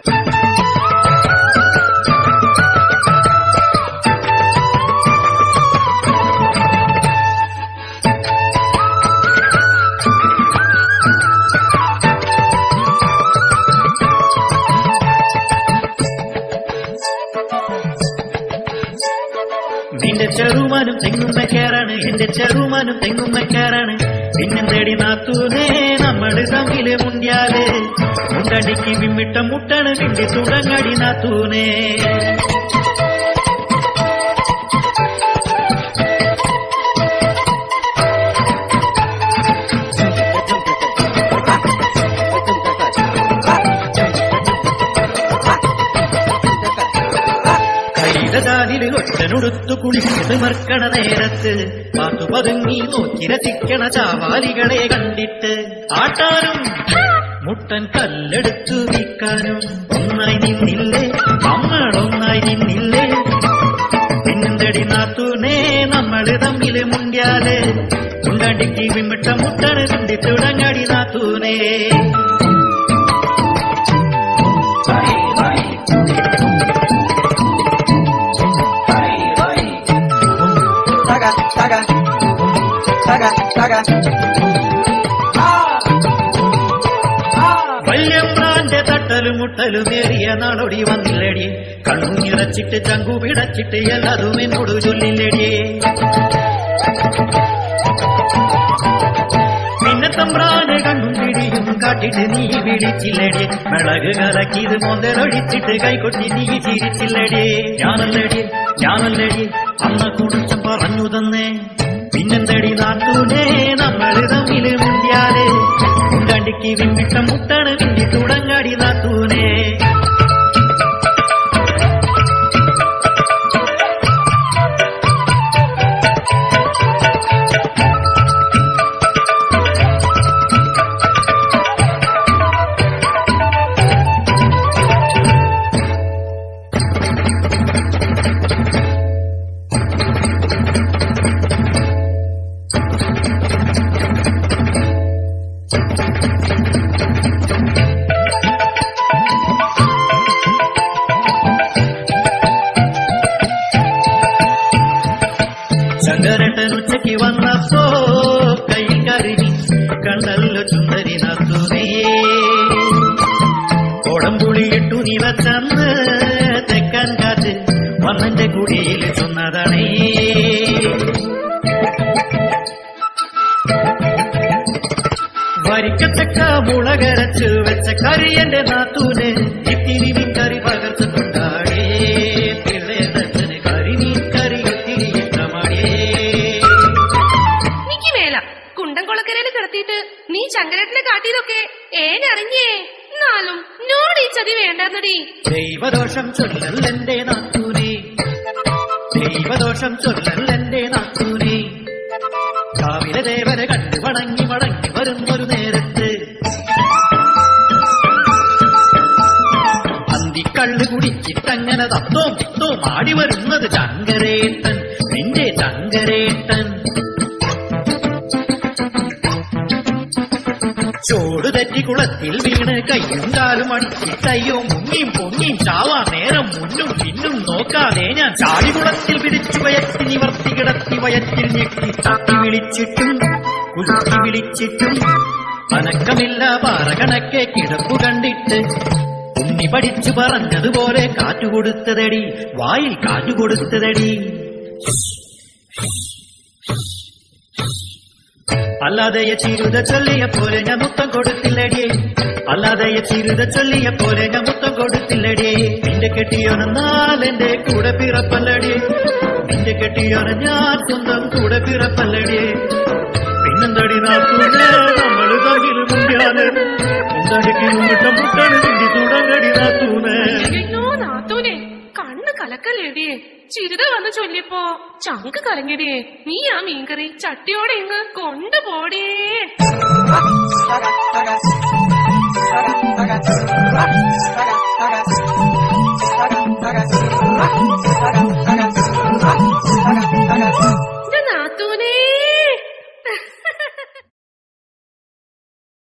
നിന്റെ ചെറുമാനും തെങ്ങുമ്മക്കാരാണ്, എന്റെ ചെറുമാനും തെങ്ങുമ്മക്കാരാണ്. പിന്നെന്തേടി നാത്തൂനേ നമ്മള് തമ്മില് മുണ്ടിയാല് മുണ്ടടിക്ക് വിമ്മിട്ട മുട്ടണ് കിണ്ടി തുടങ്ങടി നാത്തൂനേ. ില് ഒറ്റനൊടുത്തു കുളിച്ചത് മർക്കണ നേരത്ത് പാത്തു പതുങ്ങി നോക്കി രസിക്കണ ചാവാലികളെ കണ്ടിട്ട് ആട്ടാനും മുട്ടൻ കല്ലെടുത്തു വിൽക്കാനും ഒന്നായി നിന്നില്ലേ നമ്മളൊന്നായി നിന്നില്ലേ. പിന്നെന്തടി നാത്തൂനേ നമ്മള് തമ്മില് മുണ്ടിയാല് മുണ്ടടിക്ക് വിമ്മിട്ട മുട്ടണ് കണ്ടി തുടങ്ങടി നാത്തൂനേ. വല്യമ്രാന്റെ തട്ടലും മുട്ടലും ഏറിയ നാളൊടി വന്നില്ലടി, കണ്ണുനിറച്ചിട്ട് ചങ്കു പിടച്ചിട്ട് എല്ലാതും എന്നോട് ചൊല്ലില്ലടി. പിന്നെ തമ്പ്രാനെ കണ്ണും പിടിയും കാട്ടിട്ട് നീ വിളിച്ചില്ലടി, മിളക് കലക്കിത് മോന്തലൊഴിച്ചിട്ട് കൈകൊട്ടി നീ ചിരിച്ചില്ലടി. ഞാനല്ലടി ഞാനല്ലടി അന്ന കുറിച്ച് പറഞ്ഞു തന്നേ. പിന്നെന്തടി നാത്തൂനേ നമ്മള് തമ്മില് മുണ്ടിയാല് മുണ്ടടിക്ക് വിമ്മിട്ട മുട്ടണ് വിണ്ടി തുടങ്ങടി നാത്തൂനേ. ശങ്കരട്ടൻ ഉച്ചയ്ക്ക് വന്നപ്പോ കയ്യിൽ കരുകി കണ്ടല്ലോ ചുന്ദരി നാത്തൂനേ. കോടംപുളിയിട്ടു നിലച്ചന്ന് തെക്കാൻ കാറ്റ് വന്നന്റെ കുടിയിൽ ചൊന്നതാണേ. വരിക്കച്ചക്ക മുളകരച്ചു വെച്ച കറി എന്റെ നാത്തൂന് ഇത്തിരി മീൻകറി പകർത്ത് കൊണ്ടാടേ. പിള്ളേതച്ഛന് കറി മീൻകറി ഇത്തിരി ഇഷ്ടമാടേ. എനിക്ക് മേല കുണ്ടംകുളക്കരയില് കിടത്തിയിട്ട് നീ ശങ്കരേട്ടനെ കാട്ടിയതൊക്കെ ഏനറിഞ്ഞേ. എന്നാലും നോട് ഈ ചതി വേണ്ടെന്നടി. ദൈവദോഷം ചൊല്ലല്ലെന്റെ നാത്തൂനെ, ദൈവദോഷം ചൊല്ലല്ലെന്റെ നാത്തൂനെ. കാവിലെ ദേവനെ കണ്ടു വണങ്ങി മടങ്ങി വരുന്നൊരു നേരത്ത് അന്തിക്കള്ളു കുടിച്ചിട്ടങ്ങനെ തത്തോം തിത്തോം ആടി വരുന്നത് ശങ്കരേട്ടൻ, നിന്റെ ശങ്കരേട്ടൻ. ചോട് തെറ്റി കുളത്തിൽ വീണ് കയ്യും കാലും അടിച്ചിട്ടയ്യോ മുങ്ങിയും പൊങ്ങിയും ചാവാ നേരം മുന്നും പിന്നും നോക്കാതെ ഞാൻ ചാടികുളത്തിൽ പിടിച്ചു വയറ്റി നിവർത്തി കിടത്തി വയറ്റിൽ ഞെക്കി തട്ടി വിളിച്ചിട്ടും കുലുക്കി വിളിച്ചിട്ടും അനക്കമില്ല പാറ കണക്കെ കിടപ്പു കണ്ടിട്ട് ഉണ്ണി പഠിച്ചു പറഞ്ഞതുപോലെ കാറ്റുകൊടുത്തതടി, വായിൽ കാറ്റുകൊടുത്തതടി. അല്ലാതെ ചിരുത ചൊല്ലിയ പോലെ ഞാൻ മുത്തം കൊടുത്തില്ലടിയേ, അല്ലാതെ ചിരുത ചൊല്ലിയ പോലെ ഞാൻ മുത്തം കൊടുത്തില്ലടിയേ. നിന്റെ കെട്ടിയോനെന്നാൽ എന്റെ കൂടെ പിറപ്പല്ലടിയേ, നിന്റെ കെട്ടിയോനെ ഞാൻ സ്വന്തം കൂടെ പിറപ്പല്ലടിയേ. പിന്നെന്തടി നാത്തൂനെ നമ്മള് തമ്മില് മുണ്ടിയാല് മുണ്ടടിക്ക് മുട്ടം മുട്ടാണ് തിണ്ടി തുടങ്ങടി നാത്തൂനെ. നാത്തൂനെ കണ്ണ് കലക്കല്ലേടിയേ, ചിരുത വന്ന് ചൊല്ലിയപ്പോ ചങ്ക് കലങ്ങിടിയേ. നീ ആ മീൻകറി ചട്ടിയോടെ ഇങ്ങ് കൊണ്ടുപോടേ.